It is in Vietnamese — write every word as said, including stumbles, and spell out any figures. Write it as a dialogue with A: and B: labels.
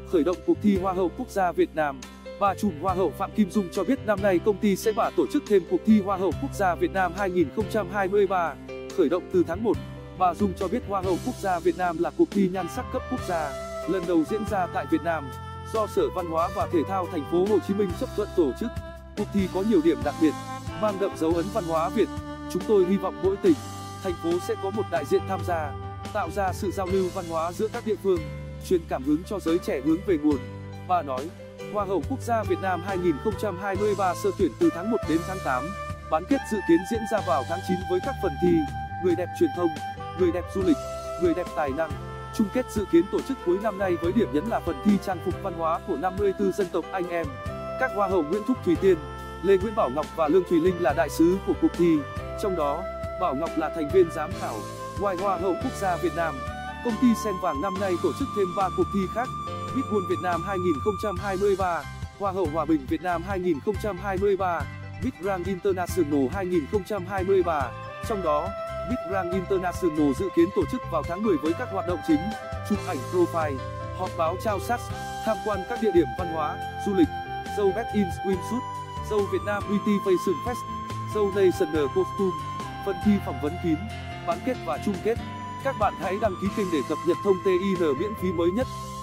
A: Khởi động cuộc thi Hoa hậu Quốc gia Việt Nam. Bà trùm Hoa hậu Phạm Kim Dung cho biết năm nay công ty sẽ bả tổ chức thêm cuộc thi Hoa hậu Quốc gia Việt Nam hai nghìn không trăm hai mươi ba, khởi động từ tháng một. Bà Dung cho biết Hoa hậu Quốc gia Việt Nam là cuộc thi nhan sắc cấp quốc gia, lần đầu diễn ra tại Việt Nam, do Sở Văn hóa và Thể thao Thành phố Hồ Chí Minh chấp thuận tổ chức. Cuộc thi có nhiều điểm đặc biệt, mang đậm dấu ấn văn hóa Việt. Chúng tôi hy vọng mỗi tỉnh, thành phố sẽ có một đại diện tham gia, tạo ra sự giao lưu văn hóa giữa các địa phương, truyền cảm hứng cho giới trẻ hướng về nguồn. Bà nói, Hoa hậu Quốc gia Việt Nam hai nghìn không trăm hai mươi ba sơ tuyển từ tháng một đến tháng tám, bán kết dự kiến diễn ra vào tháng chín với các phần thi người đẹp truyền thông, người đẹp du lịch, người đẹp tài năng. Chung kết dự kiến tổ chức cuối năm nay với điểm nhấn là phần thi trang phục văn hóa của năm mươi tư dân tộc anh em. Các hoa hậu Nguyễn Thúc Thùy Tiên, Lê Nguyễn Bảo Ngọc và Lương Thùy Linh là đại sứ của cuộc thi, trong đó Bảo Ngọc là thành viên giám khảo. Ngoài Hoa hậu Quốc gia Việt Nam, công ty Sen Vàng năm nay tổ chức thêm ba cuộc thi khác: Miss World Việt Nam hai nghìn không trăm hai mươi ba, Hoa hậu Hòa bình Việt Nam hai nghìn không trăm hai mươi ba, Miss Grand International hai nghìn không trăm hai mươi ba. Trong đó, Miss Grand International dự kiến tổ chức vào tháng mười với các hoạt động chính: chụp ảnh profile, họp báo trao sas, tham quan các địa điểm văn hóa, du lịch, show Best in Swimsuit, show Việt Nam Beauty Fashion Fest, show National Costume, phần thi phỏng vấn kín, bán kết và chung kết. Các bạn hãy đăng ký kênh để cập nhật thông tin miễn phí mới nhất.